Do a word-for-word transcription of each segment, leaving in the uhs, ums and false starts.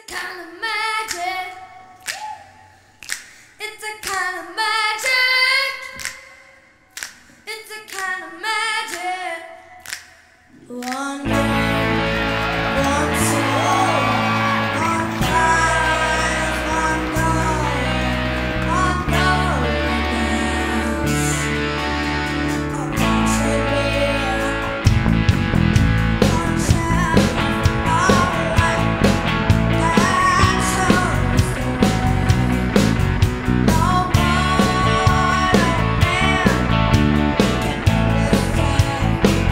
kind of magic. It's a kind of magic. It's a kind of magic. One day, one soul, one prize, one goal, one goal dance. A bunch of beer, one shot of light. That's always the way. No mortal man can understand the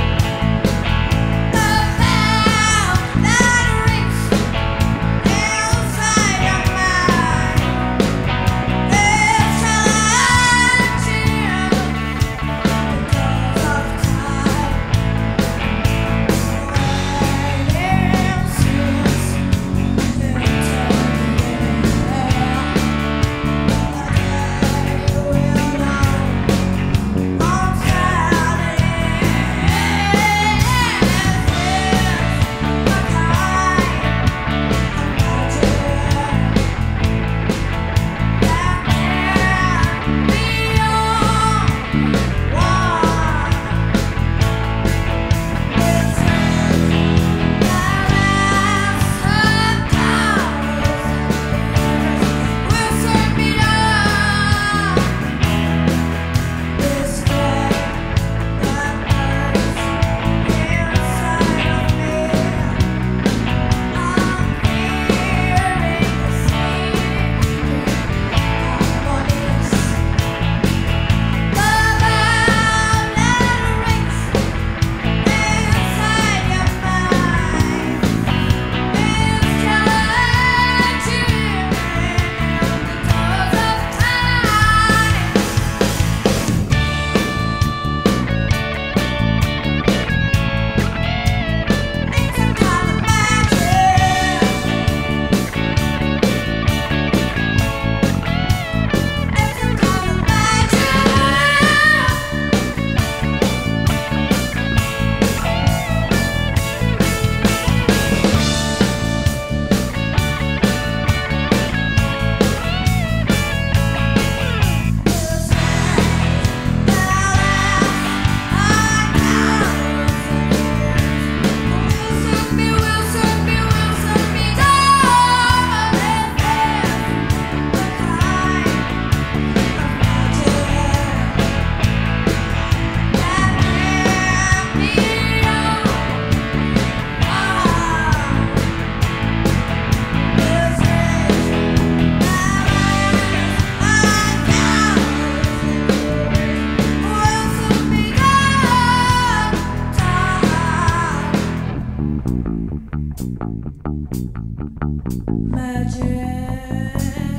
bell that rings inside your mind. It's challenging the doors of time. Waiting since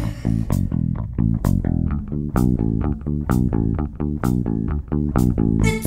magic.